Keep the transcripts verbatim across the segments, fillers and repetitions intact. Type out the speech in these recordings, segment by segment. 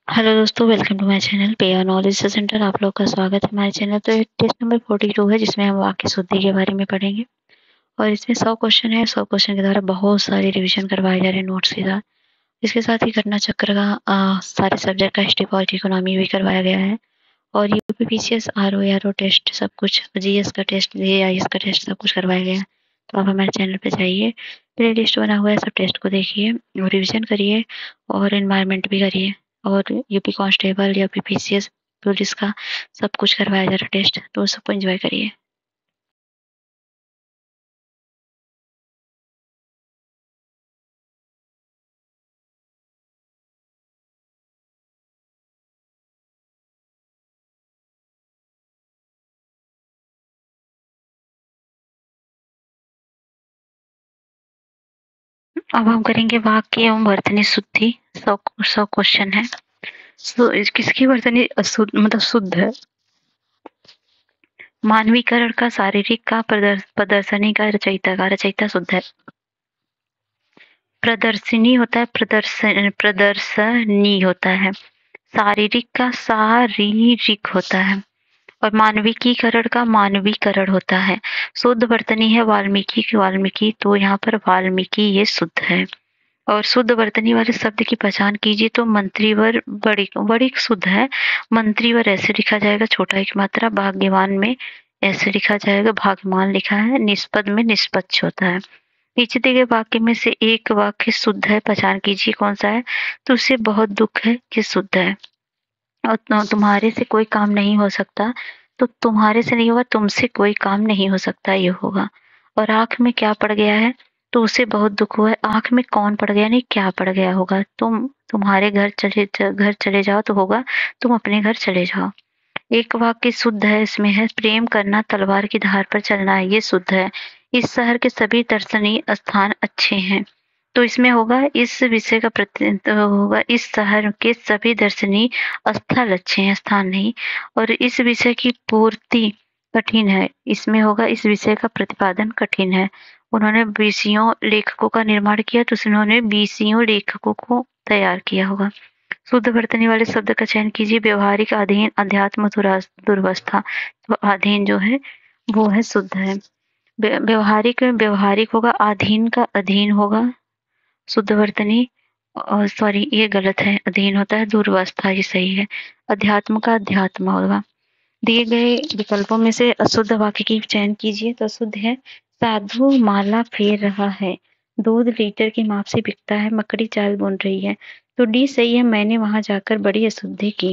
Hello दोस्तों, welcome to my channel pair knowledge centre. आप लोग का स्वागत है हमारे चैनल। तो टेस्ट नंबर बयालीस है जिसमें हम वाक्य शुद्धि के बारे में पढ़ेंगे और इसमें सौ क्वेश्चन है। सौ क्वेश्चन के द्वारा बहुत सारे रिवीजन करवाए जा रहे हैं नोट्स के साथ। इसके साथ ही घटना चक्र का आ, सारे सब्जेक्ट का हिस्ट्री पॉलिटी इकोनॉमी भी करवाया गया है और UP PCS R O R O test सब कुछ, जीएस का टेस्ट, जेआईएस का टेस्ट सब कुछ करवाया गया है। तो आप हमारे चैनल पे जाइए, प्ले लिस्ट बना हुआ है, सब टेस्ट को देखिए और रिविजन करिए और एनवायरनमेंट भी करिए और यूपी कांस्टेबल या पीसीएस पुलिस का सब कुछ करवाया जा रहा है टेस्ट, तो सबको एंजॉय करिए। अब हम करेंगे वाक्य एवं वर्तनी शुद्धि। सौ सौ क्वेश्चन है। तो इस- किसकी वर्तनी अशुद्ध मतलब शुद्ध है? मानवीकरण का, शारीरिक का, प्रदर्श, प्रदर्शनी का, रचयिता का। रचयिता शुद्ध है। प्रदर्शनी होता है, प्रदर्शन प्रदर्शनी होता है। शारीरिक का शारीरिक होता है और मानविकीकरण का मानवीकरण होता है। शुद्ध वर्तनी है वाल्मीकि की वाल्मीकि, तो यहाँ पर वाल्मीकि ये शुद्ध है। और शुद्ध वर्तनी वाले शब्द की पहचान कीजिए तो मंत्रीवर बड़ी बड़ी शुद्ध है। मंत्रीवर ऐसे लिखा जाएगा, छोटा एक मात्रा। भाग्यवान में ऐसे लिखा जाएगा, भाग्यमान लिखा है। निष्पद में निष्पक्ष होता है। नीचे दिए गए वाक्य में से एक वाक्य शुद्ध है, पहचान कीजिए कौन सा है। तो उससे बहुत दुख है कि शुद्ध है। और तुम्हारे से कोई काम नहीं हो सकता, तो तुम्हारे से नहीं होगा, तुमसे कोई काम नहीं हो सकता, ये होगा। और आंख में क्या पड़ गया है, तो उसे बहुत दुख हुआ है। आंख में कौन पड़ गया नहीं, क्या पड़ गया होगा। तुम तुम्हारे घर चले घर चले जाओ तो होगा, तुम अपने घर चले जाओ। एक वाक्य शुद्ध है, इसमें है प्रेम करना तलवार की धार पर चलना है, ये शुद्ध है। इस शहर के सभी दर्शनीय स्थान अच्छे हैं, तो इसमें होगा इस विषय का प्रतिनिधित्व होगा इस शहर के सभी दर्शनीय स्थल अच्छे हैं, स्थान नहीं। और इस विषय की पूर्ति कठिन है, इसमें होगा इस विषय का प्रतिपादन कठिन है। उन्होंने बीसियों लेखकों का निर्माण किया, तो उन्होंने बीसियों लेखकों को तैयार किया होगा। शुद्ध वर्तनी वाले शब्द का चयन कीजिए। व्यवहारिक, अधीन, अध्यात्म, दुरास- दुर्वस्था। तो अधीन जो है वो है शुद्ध है। व्य- व्यवहारिक व्यवहारिक होगा, अधीन का अधीन होगा शुद्ध वर्तनी। और सॉरी, ये गलत है, अधीन होता है। दुर्वस्था ये सही है। अध्यात्म का अध्यात्म होगा। दिए गए विकल्पों में से अशुद्ध वाक्य की चयन कीजिए। तो अशुद्ध है, साधु माला फेर रहा है, दूध लीटर के माप से बिकता है, मकड़ी चाल बुन रही है। तो डी सही है, मैंने वहां जाकर बड़ी अशुद्धि की।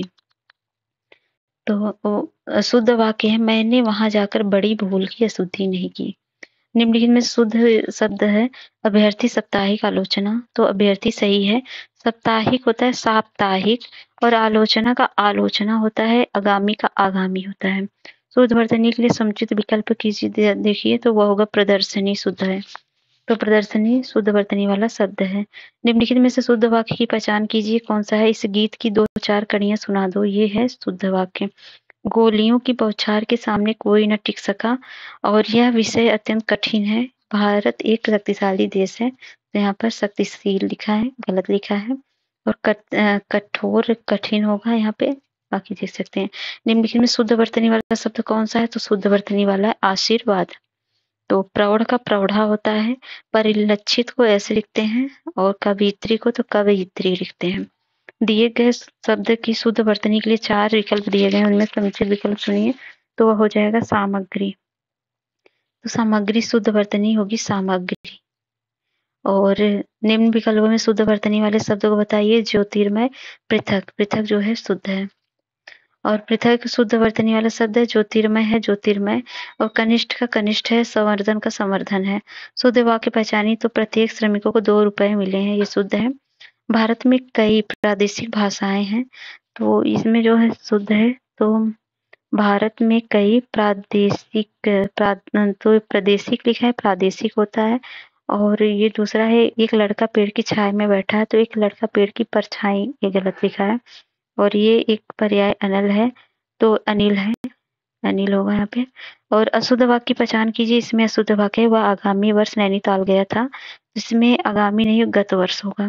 तो वो अशुद्ध वाक्य है, मैंने वहां जाकर बड़ी भूल की, अशुद्धि नहीं की। निम्नलिखित में शुद्ध शब्द है अभ्यर्थी, साप्ताहिक, आलोचना। तो अभ्यर्थी सही है। साप्ताहिक होता है साप्ताहिक और आलोचना का आलोचना होता है, आगामी का आगामी होता है। शुद्ध वर्तनी के लिए समुचित विकल्प कीजिए, देखिए तो वह होगा प्रदर्शनी शुद्ध है। तो प्रदर्शनी शुद्ध वर्तनी वाला शब्द है। निम्नलिखित में से शुद्ध वाक्य की पहचान कीजिए कौन सा है। इस गीत की दो चार कड़ियां सुना दो, ये है शुद्ध वाक्य। गोलियों की बौछार के सामने कोई न टिक सका और यह विषय अत्यंत कठिन है। भारत एक शक्तिशाली देश है, तो यहाँ पर शक्तिशील लिखा है, गलत लिखा है। और कट, अ, कठोर कठिन होगा यहाँ पे, बाकी देख सकते हैं। निम्नलिखित में शुद्ध वर्तनी वाला शब्द कौन सा है, तो शुद्ध वर्तनी वाला है आशीर्वाद। तो प्रौढ़ का प्रौढ़ा होता है। परिलक्षित को ऐसे लिखते हैं और कवियत्री को तो कवयित्री लिखते हैं। दिए गए शब्द की शुद्ध वर्तनी के लिए चार विकल्प दिए गए हैं, उनमें समुचित विकल्प चुनिए तो वह हो जाएगा सामग्री। तो सामग्री शुद्ध वर्तनी होगी सामग्री। और निम्न विकल्पों में शुद्ध वर्तनी वाले शब्दों को बताइए। ज्योतिर्मय, पृथक। पृथक जो है शुद्ध है। और पृथक शुद्ध वर्तनी वाला शब्द है। ज्योतिर्मय है ज्योतिर्मय। और कनिष्ठ का कनिष्ठ है, संवर्धन का संवर्धन है। शुद्ध वाक्य पहचानी तो प्रत्येक श्रमिकों को दो रुपए मिले हैं, ये शुद्ध है। भारत में कई प्रादेशिक भाषाएं हैं, तो इसमें जो है शुद्ध है। तो भारत में कई प्रादेशिक प्रा, तो प्रादेशिक लिखा है, प्रादेशिक होता है। और ये दूसरा है, एक लड़का पेड़ की छाया में बैठा है, तो एक लड़का पेड़ की परछाई, ये गलत लिखा है। और ये एक पर्याय अनल है, तो अनिल है, अनिल होगा यहाँ पे। और अशुद्ध वाक्य की पहचान कीजिए। इसमें अशुद्ध वाक्य है, वह आगामी वर्ष नैनीताल गया था, इसमें आगामी नहीं गत वर्ष होगा।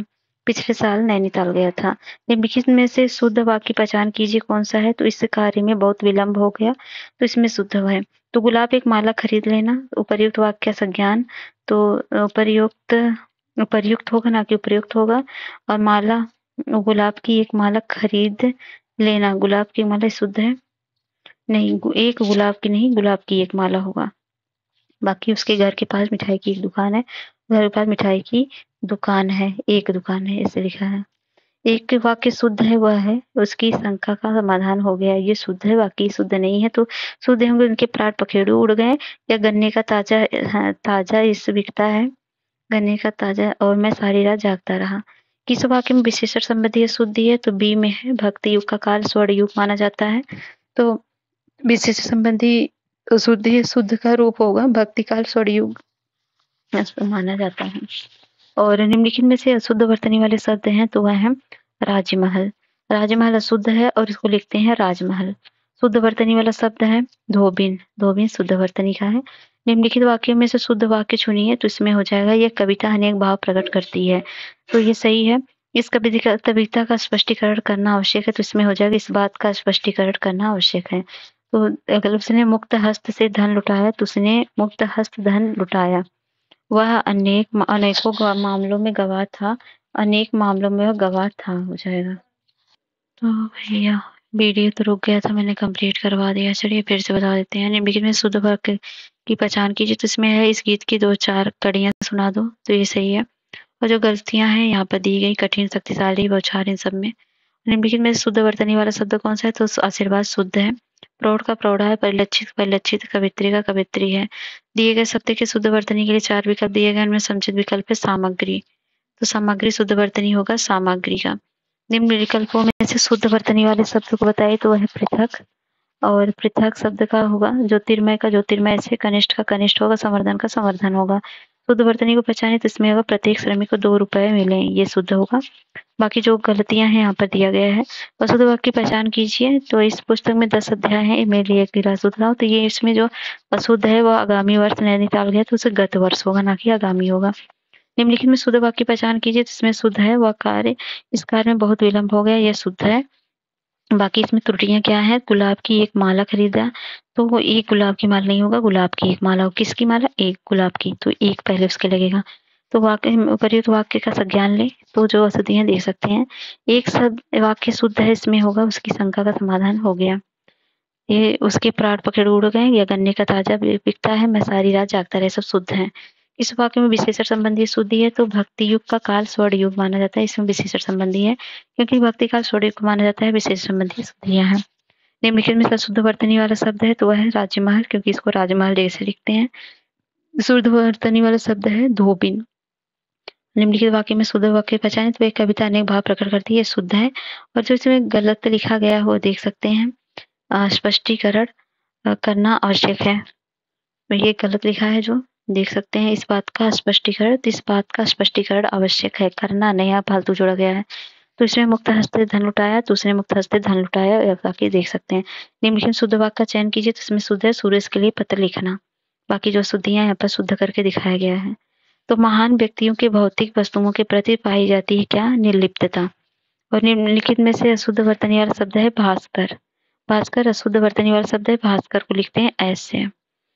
पिछले साल नैनीताल गया था। निम्नलिखित में से शुद्ध वाक्य की पहचान कीजिए कौन सा है? तो इस कार्य में बहुत विलंब हो गया, तो इसमें शुद्ध है। तो गुलाब एक माला खरीद लेना, उपर्युक्त वाक्य का संज्ञान तो उपर्युक्त उपर्युक्त होगा ना कि उपयुक्त होगा। और माला गुलाब की एक माला खरीद लेना, गुलाब की माला शुद्ध है नहीं, एक गुलाब की नहीं, गुलाब की एक माला होगा। बाकी उसके घर के पास मिठाई की एक दुकान है, घर के पास मिठाई की दुकान है, एक दुकान है, ऐसे लिखा है। एक वाक्य शुद्ध है वह है, उसकी शंका का समाधान हो गया, ये शुद्ध है, बाकी शुद्ध नहीं है। तो शुद्ध होंगे उनके प्राण पखेरु उड़ गए, या गन्ने का ताजा हाँ, ताजा इस बिकता है, गन्ने का ताजा और मैं सारी रात जागता रहा। किस वाक्य में विशेषण संबंधी है शुद्ध है? तो बी में है, भक्ति युग का काल स्वर्ण युग माना जाता है, तो विशेषण संबंधी शुद्ध है, शुद्ध का रूप होगा भक्ति काल स्वर्ण युग माना जाता है। और निम्नलिखित में से अशुद्ध वर्तनी वाले शब्द हैं, तो वह है राजमहल। राजमहल अशुद्ध है और इसको लिखते हैं राजमहल। शुद्ध वर्तनी वाला शब्द है धोबिन, धोबिन शुद्ध वर्तनी का है। निम्नलिखित वाक्यों में से शुद्ध वाक्य चुनिए, तो इसमें हो जाएगा यह कविता अनेक भाव प्रकट करती है, तो ये सही है। इस कविता कविता का स्पष्टीकरण करना आवश्यक है, तो इसमें हो जाएगा इस बात का स्पष्टीकरण करना आवश्यक है। तो अगर उसने मुक्त हस्त से धन लुटाया, तो उसने मुक्त हस्त धन लुटाया, वह अनेक अनेकों मामलों में गवाह था, अनेक मामलों में वह गवाह था, हो जाएगा। तो भैया वीडियो तो रुक गया था, मैंने कंप्लीट करवा दिया। चलिए फिर से बता देते हैं। निम्नलिखित में शुद्ध वाक्य की पहचान कीजिए, तो इसमें है इस गीत की दो चार कड़ियां सुना दो, तो ये सही है। और जो गलतियां हैं यहाँ पर दी गई, कठिन शक्तिशाली बौछार, इन सब में। निम्नलिखित में शुद्ध वर्तनी वाला शब्द कौन सा है? तो आशीर्वाद शुद्ध है। प्रौढ़ का प्रौढ़ा है, परिलक्षित परिलक्षित, कवित्री का कवित्री है। दिए गए शब्द के शुद्ध वर्तनी के लिए चार विकल्प दिए गए, उनमें समुचित विकल्प है सामग्री, तो सामग्री शुद्ध वर्तनी होगा सामग्री का। निम्न विकल्पों में से शुद्ध वर्तनी वाले शब्द को बताइए, तो वह है पृथक, और पृथक शब्द का होगा ज्योतिर्मय का ज्योतिर्मय से, कनिष्ठ का कनिष्ठ होगा, संवर्धन का संवर्धन होगा। शुद्ध वर्तनी को पहचाने, तो इसमें होगा प्रत्येक श्रमिक को दो रुपए मिले, ये शुद्ध होगा। बाकी जो गलतियां हैं यहाँ पर दिया गया है। अशुद्ध वाक्य की पहचान कीजिए, तो इस पुस्तक में दस अध्याय है, मेरे लिए एक गिलास दूध लाओ, तो ये इसमें जो अशुद्ध है वह आगामी वर्ष नैनीताल गया, तो उसे गत वर्ष होगा, ना कि आगामी होगा। निम्नलिखित में शुद्ध वाक्य की पहचान कीजिए, जिसमें शुद्ध है वह कार्य, इस कार्य में बहुत विलंब हो गया, यह शुद्ध है। बाकी इसमें त्रुटियां क्या है? गुलाब की एक माला खरीदा, तो वो एक गुलाब की माला नहीं होगा, गुलाब की एक माला। किसकी माला? एक गुलाब की, तो एक पहले उसके लगेगा। तो वाक्य उपर्युक्त वाक्य का संज्ञान ले, तो जो अशुद्धियां देख सकते हैं। एक शब्द वाक्य शुद्ध है, इसमें होगा उसकी शंका का समाधान हो गया। ये उसके प्राण पखेरु उड़ गए, या गन्ने का ताजा बिकता है, मैं सारी रात जागता रहा, सब शुद्ध है। इस वाक्य में विशेषण संबंधी शुद्धि है, तो भक्ति युग का काल स्वर्ण युग माना जाता है, इसमें विशेषण संबंधी है, क्योंकि भक्ति काल स्वर्ण युग माना जाता है, विशेष संबंधी शुद्धियां हैं। निम्नलिखित में शुद्ध वर्तनी वाला शब्द है, तो वह है राजमहल, क्योंकि इसको राजमहल जैसे लिखते हैं। शुद्ध वर्तनी वाला शब्द है धोबिन। निम्नलिखित वाक्य में शुद्ध वाक्य पहचाने, तो एक कविता अनेक भाव प्रकट करती है, शुद्ध है। और जो इसमें गलत लिखा गया वो देख सकते हैं, स्पष्टीकरण करना आवश्यक है, ये गलत लिखा है, जो देख सकते हैं, इस बात का स्पष्टीकरण, इस बात का स्पष्टीकरण आवश्यक है, करना नया फालतू जोड़ा गया है। तो इसमें मुक्त हस्ते धन लुटाया, दूसरे मुक्त हस्ते धन लुटाया, बाकी देख सकते हैं। निम्नलिखित शुद्ध वाक्य का चयन कीजिए, तो इसमें शुद्ध है सूर्य के लिए पत्र लिखना, बाकी जो शुद्धियां यहाँ पर शुद्ध करके दिखाया गया है। तो महान व्यक्तियों के भौतिक वस्तुओं के प्रति पाई जाती है क्या? निर्लिप्तता। और निम्नलिखित में से अशुद्ध वर्तनी वाला शब्द है भास्कर, भास्कर अशुद्ध वर्तनी वाला शब्द है, भास्कर को लिखते हैं ऐसे।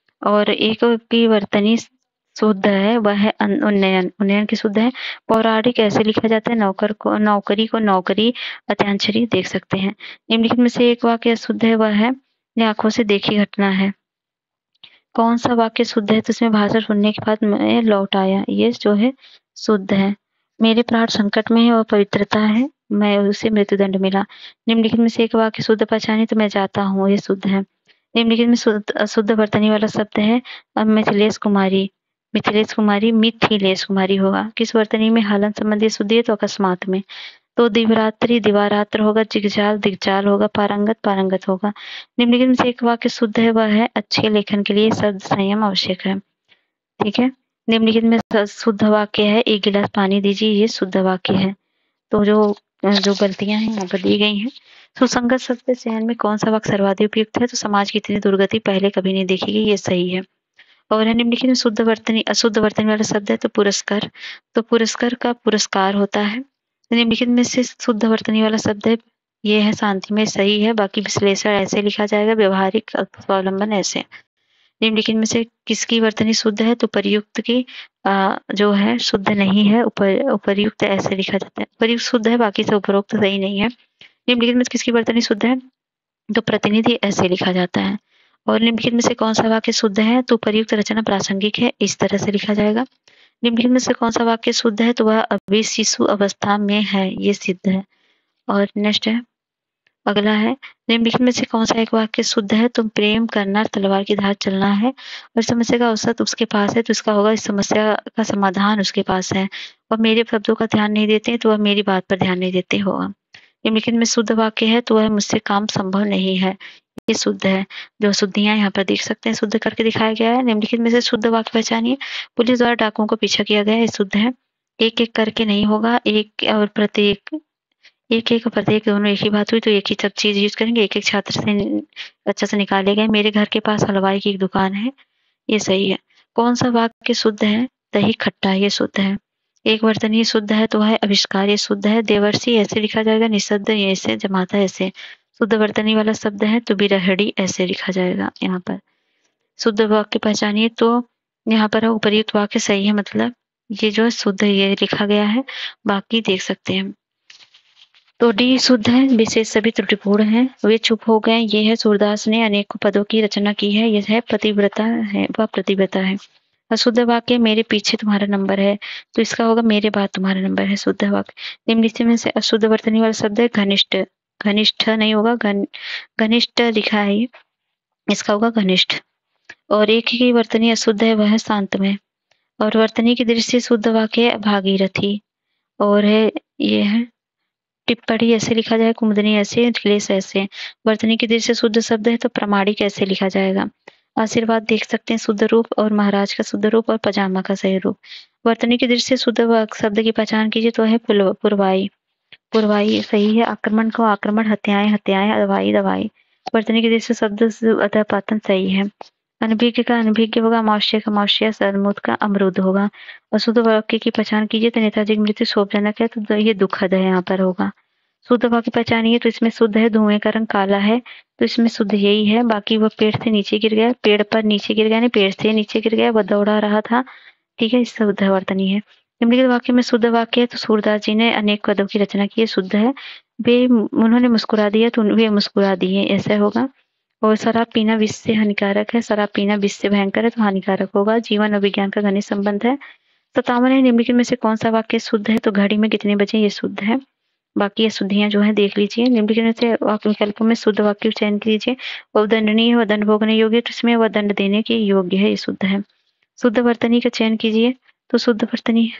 और एक की वर्तनी शुद्ध है, वह है उन्नयन, उन्नयन की शुद्ध है। पौराणिक ऐसे लिखा जाता है, नौकर को नौकरी को नौकरी, अत्यांशरी देख सकते हैं। निम्नलिखित में से एक वाक्य शुद्ध है, वह है आंखों से देखी घटना है। कौन सा वाक्य शुद्ध है? तो इसमें भाषण सुनने के बाद मैं लौट आया, ये जो है शुद्ध है। मेरे प्राण संकट में है और पवित्रता है, मैं उसे मृत्युदंड मिला। निम्नलिखित में से एक वाक्य शुद्ध पहचाने, तो मैं जाता हूँ, ये शुद्ध है। निम्नलिखित में शुद्ध अशुद्ध वर्तनी वाला शब्द है अब मिथिलेश कुमारी, मिथिलेश कुमारी मिथिलेश कुमारी होगा। किस वर्तनी में हलन संबंधी शुद्धि है? तो अकस्मात में। तो दिवरात्रि दिवारात्र होगा, जिगजाल दिग्जाल होगा, पारंगत पारंगत होगा। निम्नलिखित में से एक वाक्य शुद्ध है, वह है अच्छे लेखन के लिए शब्द संयम आवश्यक है, ठीक है। निम्नलिखित में शुद्ध वाक्य है एक गिलास पानी दीजिए, ये शुद्ध वाक्य है। तो जो जो गलतियां हैं यहाँ पर दी गई हैं। सुसंगत शब्द के चयन में कौन सा वाक्य सर्वाधिक उपयुक्त है? तो समाज की इतनी दुर्गति पहले कभी नहीं देखी गई, ये सही है। और निम्नलिखित में शुद्ध वर्तनी अशुद्ध वर्तनी वाला शब्द है, तो पुरस्कार, तो पुरस्कार का पुरस्कार होता है, निम्नलिखित में से शुद्ध वर्तनी वाला शब्द है, ये है शांति में सही है, बाकी विश्लेषण ऐसे लिखा जाएगा, व्यवहारिक स्वावलंबन ऐसे। निम्नलिखित में से किसकी वर्तनी शुद्ध है, तो प्रयुक्त की आ, जो है शुद्ध नहीं है, उपर उपर्युक्त ऐसे लिखा जाता है। प्रयुक्त शुद्ध है, बाकी से उपरोक्त सही नहीं है। निम्नलिखित में से किसकी वर्तनी शुद्ध है, तो प्रतिनिधि ऐसे लिखा जाता है। और निम्नलिखित में से कौन सा वाक्य शुद्ध है, तो प्रयुक्त रचना प्रासंगिक है, इस तरह से लिखा जाएगा। निम्नलिखित में से कौन सा वाक्य शुद्ध है, तो वह अभी शिशु अवस्था में है, ये सिद्ध है। और नेक्स्ट है, अगला है, निम्नलिखित में से कौन सा एक वाक्य शुद्ध है, तुम प्रेम करना तलवार की धार चलना है, और समस्या का औसत उसके पास है, तो इसका होगा इस समस्या का समाधान उसके पास है, और मेरे शब्दों का ध्यान नहीं देते तो वह मेरी बात पर ध्यान नहीं देते होगा। निम्नलिखित में शुद्ध वाक्य है, तो वह मुझसे काम संभव नहीं है, ये शुद्ध है। जो शुद्धियां यहाँ पर देख सकते हैं, शुद्ध करके दिखाया गया है। निम्नलिखित में से शुद्ध वाक्य पहचानिए। पुलिस द्वारा डाकुओं को पीछा किया गया है, ये शुद्ध है। एक एक करके नहीं होगा, एक और प्रत्येक एक एक प्रत्येक दोनों एक ही बात हुई, तो एक ही सब चीज यूज करेंगे। एक एक छात्र से अच्छा से निकाले गए। मेरे घर के पास हलवाई की एक दुकान है, ये सही है। कौन सा वाक्य शुद्ध है, दही खट्टा, ये शुद्ध है। एक वर्तनी शुद्ध है, तो है आविष्कार, ये शुद्ध है। देवर्षि ऐसे लिखा जाएगा, निषद्ध ऐसे, जमाता ऐसे। शुद्ध वर्तनी वाला शब्द है, तो बिरहड़ी ऐसे लिखा जाएगा यहाँ पर। शुद्ध वाक्य पहचानिए, तो यहाँ पर उपर्युक्त वाक्य सही है, मतलब ये जो है शुद्ध ये लिखा गया है, बाकी देख सकते हैं। तो डी शुद्ध है, विशेष सभी त्रुटिपूर्ण है। वे चुप हो गए, ये है सूरदास ने अनेक पदों की रचना की है, यह है प्रतिव्रता है, वह प्रतिव्रता है। अशुद्ध वाक्य, मेरे पीछे तुम्हारा नंबर है, तो इसका होगा मेरे बाद तुम्हारा नंबर है, शुद्ध वाक्य। निम्नलिखित में से अशुद्ध वर्तनी वाला शब्द है घनिष्ठ, घनिष्ठ नहीं होगा, घन घनिष्ठ लिखा है, ये इसका होगा घनिष्ठ। और एक ही वर्तनी अशुद्ध है, वह है शांत में। और वर्तनी की दृष्टि से शुद्ध वाक्य है भागीरथी, और है ये है टिप्पणी ऐसे लिखा जाए, कुमुदनी ऐसे, क्लेश ऐसे। वर्तनी की दृष्टि से शुद्ध शब्द है, तो प्रमाणिक ऐसे लिखा जाएगा। आशीर्वाद देख सकते हैं शुद्ध रूप, और महाराज का शुद्ध रूप, और पजामा का सही रूप। वर्तनी की दृष्टि से शुद्ध शब्द की पहचान कीजिए, तो है पुरवाई, पुरवाई सही है। आक्रमण को आक्रमण, हत्याएं हत्याएं, दवाई दवाई। वर्तनी की दृष्टि से शब्द अतः पातन सही है। अनभिज्ञ का अनभिज्ञ होगा, अमावस्या का अमावस्या, सरमुद का अमरुद होगा। अशुद्ध वाक्य की पहचान कीजिए, तो नेताजी की मृत्यु शोभजनक है, तो ये दुखद है यहाँ पर होगा। शुद्ध वाक्य पहचानिए, तो इसमें शुद्ध है, धुएं का रंग काला है, तो इसमें शुद्ध यही है। बाकी वह पेड़ से नीचे गिर गया, पेड़ पर नीचे गिर गया, नहीं पेड़ से नीचे गिर गया, वह दौड़ा रहा था, ठीक है, इससे शुद्ध वर्तनी है। निम्नलिखित वाक्य में शुद्ध वाक्य है, तो सूरदास जी ने अनेक पदों की रचना की है, शुद्ध है। वे उन्होंने मुस्कुरा दिया, तो वे मुस्कुरा दिए, ऐसा होगा। और शराब पीना विष से हानिकारक है, शराब पीना विष से भयंकर है, तो हानिकारक होगा। जीवन और विज्ञान का घनिष्ठ संबंध है। सत्तावन है, निम्नलिखित में से कौन सा वाक्य शुद्ध है, तो घड़ी में कितने बजे, ये शुद्ध है। बाकी ये शुद्धियां जो है देख लीजिए। निम्नलिखित में से वाक्य विकल्पों में शुद्ध वाक्य चयन कीजिए। वह दंडनीय है, वह दंड भोगने योग्य, तो इसमें वह दंड देने के योग्य है, ये शुद्ध है। शुद्ध वर्तनी का चयन कीजिए, तो शुद्ध वर्तनी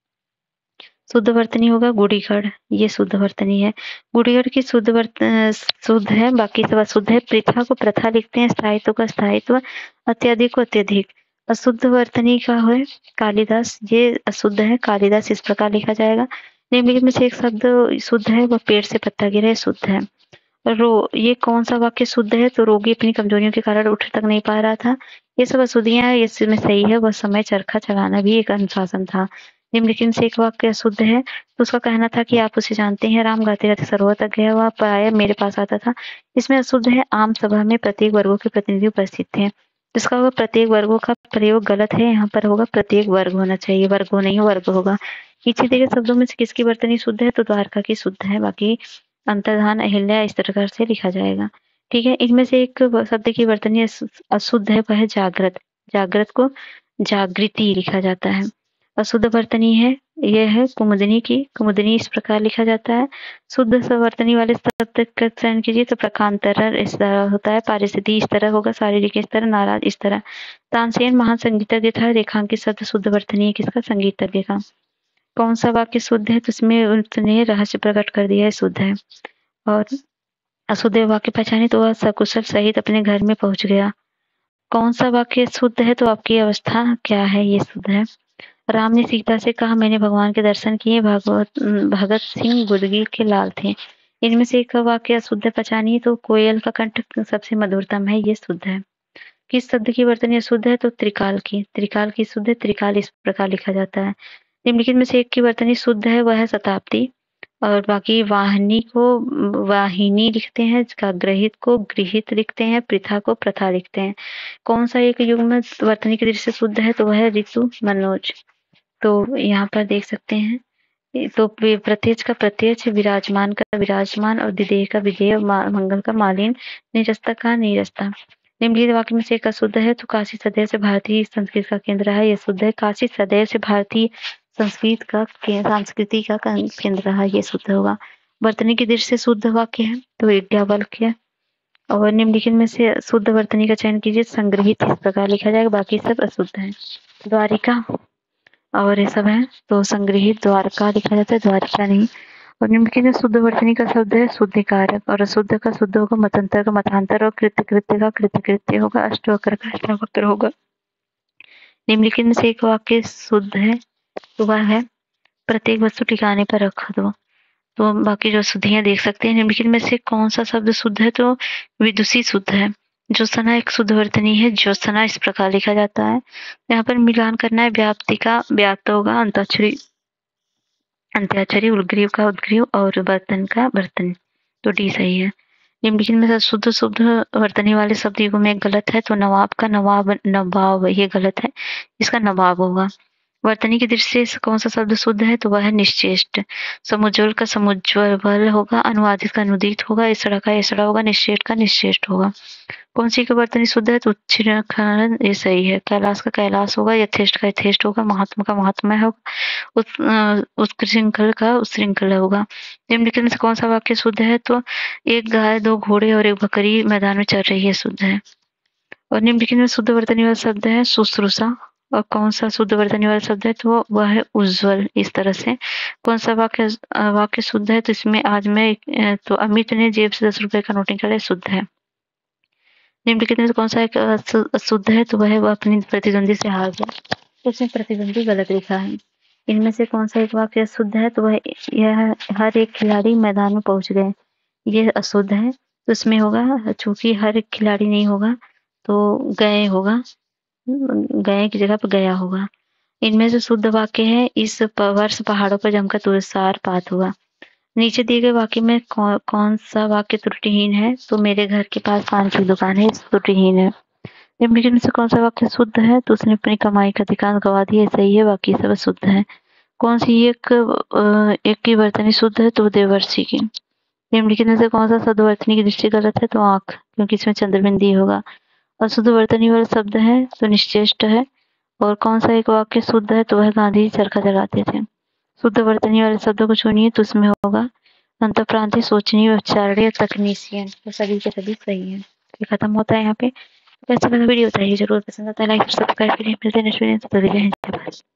शुद्ध वर्तनी होगा गुड़ीगढ़, ये शुद्ध वर्तनी है। गुड़ीगढ़ की शुद्ध वर्त शुद्ध है, बाकी सब अशुद्ध है। प्रथा को प्रथा लिखते हैं, स्थायित्व का स्थायित्व, अत्यधिक को अत्यधिक। अशुद्ध वर्तनी का है कालिदास, ये अशुद्ध है, कालिदास इस प्रकार लिखा जाएगा। निम्नलिखित में से एक शब्द शुद्ध है, वह पेड़ से पत्ता गिरे, शुद्ध है। रो ये कौन सा वाक्य शुद्ध है, तो रोगी अपनी कमजोरियों के कारण उठ तक नहीं पा रहा था, ये सब अशुद्धियां हैं, इसमें सही है। वह समय चरखा चलाना भी एक अनुशासन था। निम्नलिखित से एक वाक्य शुद्ध है, तो उसका कहना था कि आप उसे जानते हैं, राम गाते गाते सरोवर तक गया, वह प्राय मेरे पास आता था। इसमें अशुद्ध है, आम सभा में प्रत्येक वर्गों के प्रतिनिधि उपस्थित थे, इसका होगा प्रत्येक वर्गों का प्रयोग गलत है, यहाँ पर होगा प्रत्येक वर्ग होना चाहिए, वर्गो नहीं वर्ग होगा। नीचे दिए शब्दों में से किसकी वर्तनी शुद्ध है, तो द्वारका की शुद्ध है, बाकी अंतर्धान अहिल्या इस प्रकार से लिखा जाएगा, ठीक है। इनमें से एक शब्द की वर्तनी अशुद्ध है, वह है जागृत, जागृत को जागृति लिखा जाता है। अशुद्ध वर्तनी है, यह है कुमुदनी की, कुमुदनी इस प्रकार लिखा जाता है। शुद्ध वर्तनी वाले शब्द का चयन कीजिए, तो प्रकांतर इस तरह होता है, पारिस्थिति इस तरह होगा, शारीरिक इस तरह, नाराज इस तरह। तानसेन महान संगीतज्ञ था, रेखांकित शब्द शुद्ध वर्तनी है किसका, संगीतज्ञ का। कौन सा वाक्य शुद्ध है, तो इसमें उसने रहस्य प्रकट कर दिया है, शुद्ध है। और अशुद्ध वाक्य पहचाने, तो वह सकुशल सहित अपने घर में पहुंच गया। कौन सा वाक्य शुद्ध है, तो आपकी अवस्था क्या है, ये शुद्ध है। राम ने सीता से कहा, मैंने भगवान के दर्शन किए, भगवत भगत सिंह गुदगी के लाल थे। इनमें से एक वाक्य शुद्ध पहचानिए, तो कोयल का कंठ सबसे मधुरतम है, ये शुद्ध है। किस शब्द की वर्तनी शुद्ध है, तो त्रिकाल की, त्रिकाल की शुद्ध है, त्रिकाल इस प्रकार लिखा जाता है। निम्नलिखित में से एक की वर्तनी शुद्ध है, वह है शताब्दी, और बाकी वाहिनी को वाहिनी लिखते हैं, इसका ग्रहित को गृहित लिखते हैं, प्रथा को प्रथा लिखते हैं। कौन सा एक युग्म वर्तनी की दृष्टि से शुद्ध है? तो वह है ऋतु, मनोज। तो यहाँ पर देख सकते हैं, तो प्रत्यक्ष का प्रत्यक्ष, विराजमान का विराजमान और विधेय का विधेय, मंगल का मालिन, निरस्ता का निरस्ता। निम्नलिखित वाक्य में से एक अशुद्ध है तो काशी सदैव से भारतीय संस्कृति का केंद्र है, यह शुद्ध है। काशी सदैव से भारतीय संस्कृत का संस्कृति का केंद्र रहा, ये शुद्ध होगा। वर्तनी की दृष्टि से शुद्ध वाक्य है तो यज्ञवल्क्य। और निम्नलिखित में से शुद्ध वर्तनी का चयन कीजिए। संग्रहित इस प्रकार लिखा जाएगा, बाकी सब अशुद्ध है। द्वारिका और ये सब है, तो संग्रहित द्वारका लिखा जाता है, द्वारिका नहीं। और निम्नलिखित में शुद्ध वर्तनी का शब्द है शुद्धिकारक, और अशुद्ध का शुद्ध होगा मतांतर का मतांतर, और कृत्य कृत्य का कृत्य कृत्य होगा, अष्टवक्र का अष्टवक्र होगा। निम्नलिखित में से एक वाक्य शुद्ध है तो वह है प्रत्येक वस्तु ठिकाने पर रख दो। तो बाकी जो शुद्धियां देख सकते हैं। निम्नलिखित में से कौन सा शब्द शुद्ध है? तो विदुषी शुद्ध है। ज्योत्सना एक शुद्ध वर्तनी है, ज्योत्सना इस प्रकार लिखा जाता है। यहाँ पर मिलान करना है, व्याप्ति का व्याप्त होगा, अंताक्षरी अंत्याक्षरी, उद्ग्रीव का उद्ग्रीव, और बर्तन का बर्तन, तो डी सही है। निम्नलिखित में से शुद्ध शुद्ध वर्तनी वाले शब्द युगों में गलत है, तो नवाब का नवाब नवाब ये गलत है, इसका नवाब होगा। वर्तनी की दृष्टि से कौन सा शब्द शुद्ध है? तो वह है निश्चेष्ट। समुज्वल का समुज्वल होगा, अनुवादित का अनुदित होगा, इसड़ा का इसड़ा होगा, निश्चेष्ट का निश्चेष्ट होगा। कौन सी की वर्तनी शुद्ध है? तो उच्छृंखलन ये सही है। कैलाश का कैलाश होगा, यथेष्ट का यथेष्ट होगा, महात्मा का महात्मा होगा, उस उत्कृश्रृंखल का उच्छृंखल होगा। निम्नलिखित में से कौन सा वाक्य शुद्ध है? तो एक गाय, दो घोड़े और एक बकरी मैदान में चल रही है, शुद्ध है। और निम्नलिखित में शुद्ध वर्तनी वाला शब्द है शुश्रूषा, और कौन सा शुद्ध वर्तनी वाला शब्द है? तो वह है उज्ज्वल। इस तरह से कौन सा वाक्य वाक्य शुद्ध है? तो इसमें आज मैं तो अमित ने जेब से दस रुपए का नोट निकाला, शुद्ध है। निम्नलिखित में से कौन सा एक अशुद्ध है? तो वह अपनी प्रतिद्वंदी से हार गया, तो उसमें प्रतिद्वंदी गलत लिखा है। इनमें से कौन सा एक वाक्य अशुद्ध है? तो वह यह हर एक खिलाड़ी मैदान में पहुंच गए, ये अशुद्ध है। तो इसमें होगा, चूंकि हर एक खिलाड़ी नहीं होगा तो गए होगा, गए की जगह पर गया होगा। इनमें से शुद्ध वाक्य है, इस वर्ष पहाड़ों पर जमकर तुषारपात हुआ। नीचे दिए गए वाक्य में कौ, कौन सा वाक्य त्रुटिहीन है? तो मेरे घर के पास पान की दुकान है, त्रुटिहीन है। निम्नलिखित में से कौन सा वाक्य शुद्ध है? तो उसने अपनी कमाई का अधिकांश गवा दिया, सही है, बाकी सब शुद्ध है। कौन सी एक एक की वर्तनी शुद्ध है? तो देवर्षि की। निम्नलिखित में से कौन सा शब्द वर्तनी की दृष्टि गलत है? तो आंख, क्योंकि इसमें चंद्रबिंदी होगा। अशुद्ध वर्तनी वाला शब्द है तो निश्चेष्ट है। और कौन सा एक वाक्य शुद्ध है? तो वह गांधी जी चरखा चलाते थे। शुद्ध वर्तनी वाले शब्दों को चुनिए, तो उसमें होगा अंतःप्रांतीय, सोचनीय, उच्चारणीय, तकनीशियन, तो सभी के सभी सही है। ये खत्म होता है यहाँ पे। कैसा लगा वीडियो बताइए जरूर, पसंद आता है लाइक सब्सक्राइब करिए। मिलते हैं नेक्स्ट वीडियो में, तब तक के लिए जय हिंद, जय भारत।